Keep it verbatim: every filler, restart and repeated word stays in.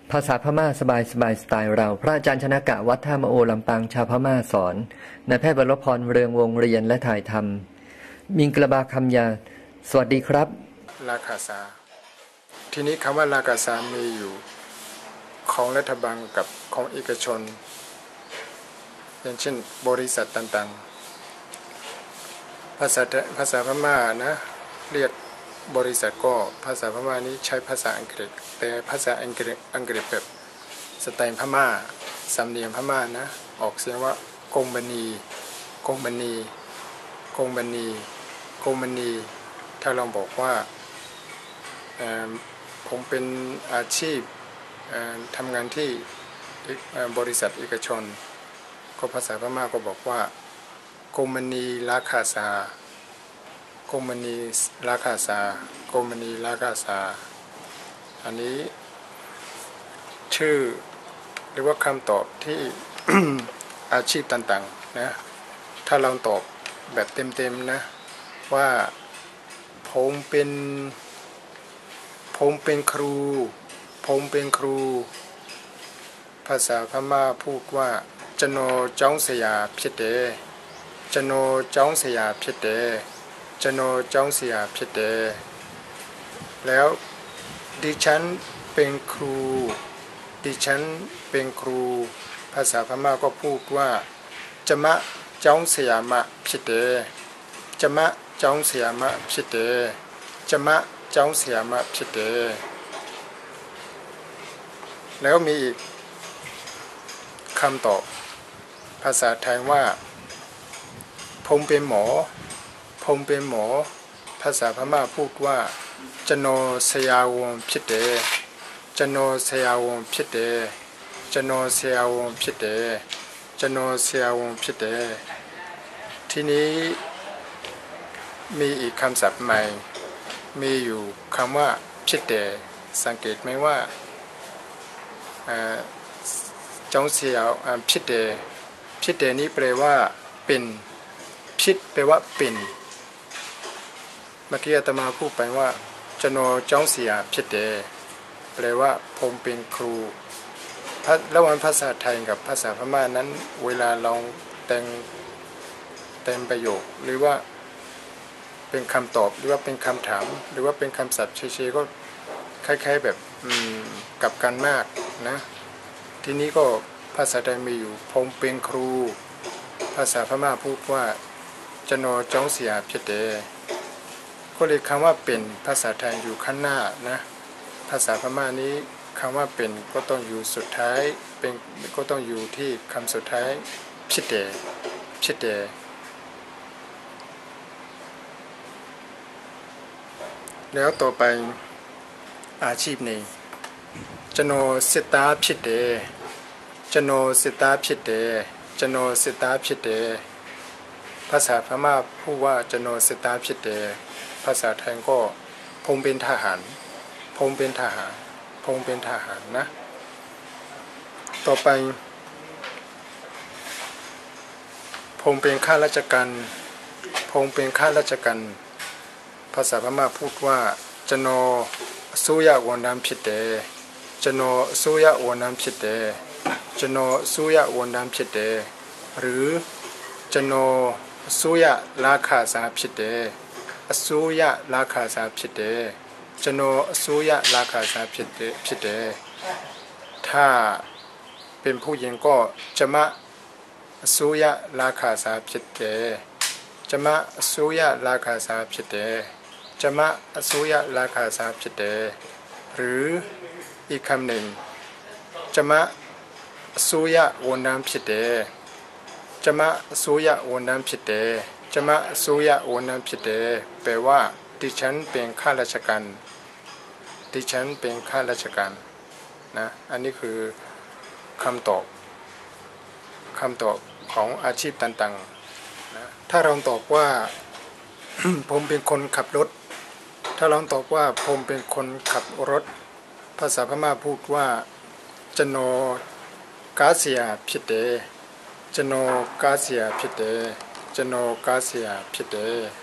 ภาษาพม่าสบายสบายสไตล์เราพระอาจารย์ชนกะวัดท่ามะโอลำปางชาวพม่าสอนนายแพทย์บรรพรเรืองวงเรียนและถ่ายทำมิงกระบาคำยาสวัสดีครับราคาซาทีนี้คำว่าราคาซามีอยู่ของรัฐบาลกับของเอกชนอย่างเช่นบริษัทต่างๆภาษาภาษาพม่านะเรียกบริษัทก็ภาษาพม่านี้ใช้ภาษาอังกฤษแต่ภาษาอังกฤษอังกฤษแบบสไตล์พม่าสำเนียงพม่านะออกเสียงว่ากงบันีกงบันีกงบันีกงบันีถ้าเราบอกว่าผมเป็นอาชีพทำงานที่บริษัทเอกชนก็ภาษาพม่าก็บอกว่ากงบันีราคาซากงบันีราคาซากงบันีราคาซาอันนี้ชื่อหรือว่าคำตอบที่ อาชีพต่างๆนะถ้าเราตอบแบบเต็มๆนะว่าผมเป็นผมเป็นครูผมเป็นครูภาษาพม่าพูดว่าจโนจ้องสยาพิเตจโนจ้องสยาพิเตจโนจ้องสยาพิเตแล้วดิฉันเป็นครูดิฉันเป็นครูภาษาพม่าก็พูดว่าจะมะจ้องสยามะพิเตจะมะจ้องสยามะพิเตจะมะจ้องสยามะพิเตแล้วมีอีกคำตอบภาษาไทยว่าผมเป็นหมอผมเป็นหมอภาษาพม่าพูดว่าจโนสยาวงพิเตจโนสยาวงพิเตจโนสยาวงพิเตจโนสยาวงพิเตทีนี้มีอีกคำศัพท์ใหม่มีอยู่คำว่าพิเตสังเกตไหมว่าจงเสียวพิเตพิเตนี้แปลว่าเป็นพิษแปลว่าเป็นเมื่อกี้อาตมาพูดไปว่าจโนจ้องเสียพิเตแปลว่าผมเป็นครูระหว่างภาษาไทยกับภาษาพม่านั้นเวลาลองแต่งแต่งประโยคหรือว่าเป็นคำตอบหรือว่าเป็นคำถามหรือว่าเป็นคำศัพท์เฉยๆก็คล้ายๆแบบกลับกันมากนะทีนี้ก็ภาษาไทยมีอยู่ผมเป็นครูภาษาพม่าพูดว่าจโนจ้องเสียพิเตก็เลยคำว่าเป็นภาษาไทยอยู่ข้างหน้านะภาษาพม่านี้คำว่าเป็นก็ต้องอยู่สุดท้ายเป็นก็ต้องอยู่ที่คำสุดท้ายพิเตพิเตแล้วต่อไปอาชีพนี้จโนสิตาพิเตจโนสิตาพิเตจโนสิตาพิเตภาษาพม่าพูดว่าจโนสิตาพิเตภาษาไทยก็ผมเป็นทหารผมเป็นทหารผมเป็นทหารนะต่อไปผมเป็นข้าราชการผมเป็นข้าราชการภาษาพม่าพูดว่าจโนสุยะวันนัมพิเตจโนสุยะวันนัมพิเตจโนสุยะวันนัมพิเตหรือจโนสุยะราคาสาพิเตอสุยะราคาสาพิเตจโนอสุยะราคาสาพิเตพิเตถ้าเป็นผู้หญิงก็จะมะอสุยะราคาสาพิเตจะมะอสุยะราคาสาพิเตจะมะอสุยะราคาสาพิเตหรืออีกคำหนึ่งจะมะอสุยะวันนัมพิเตจะมะอสุยะวันนัมพิเตจะมะอสุยะวันนัมพิเตแปลว่าดิฉันเป็นข้าราชการดิฉันเป็นข้าราชการนะอันนี้คือคำตอบคำตอบของอาชีพต่างๆนะถ้าเราตอบว่า ผมเป็นคนขับรถถ้าเราตอบว่าผมเป็นคนขับรถภาษาพม่าพูดว่าจโนกาเซียพิเตจโนกาเซียพิเตจโนกาเซียพิเต